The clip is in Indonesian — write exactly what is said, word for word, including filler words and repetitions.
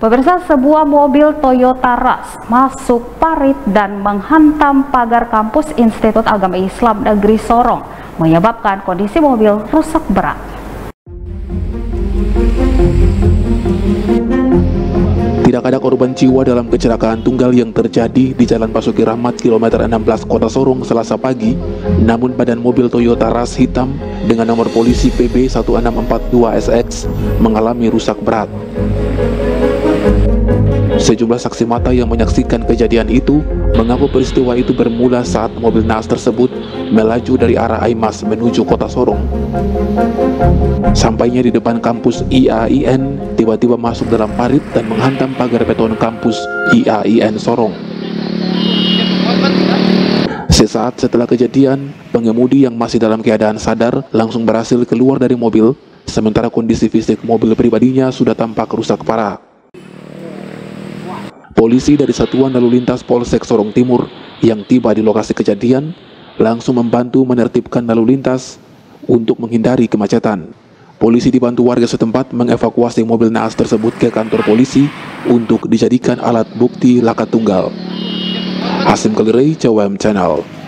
Pemirsa, sebuah mobil Toyota Rush masuk parit dan menghantam pagar kampus Institut Agama Islam Negeri Sorong, menyebabkan kondisi mobil rusak berat. Tidak ada korban jiwa dalam kecelakaan tunggal yang terjadi di Jalan Basuki Rahmat kilometer enam belas Kota Sorong Selasa pagi, namun badan mobil Toyota Rush hitam dengan nomor polisi P B satu enam empat dua S X mengalami rusak berat. Sejumlah saksi mata yang menyaksikan kejadian itu mengaku peristiwa itu bermula saat mobil Naas tersebut melaju dari arah Aimas menuju Kota Sorong. Sampainya di depan kampus I A I N, tiba-tiba masuk dalam parit dan menghantam pagar beton kampus I A I N Sorong. Sesaat setelah kejadian, pengemudi yang masih dalam keadaan sadar langsung berhasil keluar dari mobil, sementara kondisi fisik mobil pribadinya sudah tampak rusak parah. Polisi dari Satuan Lalu Lintas Polsek Sorong Timur yang tiba di lokasi kejadian langsung membantu menertibkan lalu lintas untuk menghindari kemacetan. Polisi dibantu warga setempat mengevakuasi mobil Naas tersebut ke kantor polisi untuk dijadikan alat bukti laka tunggal. Asim Kalirai, C W M Channel.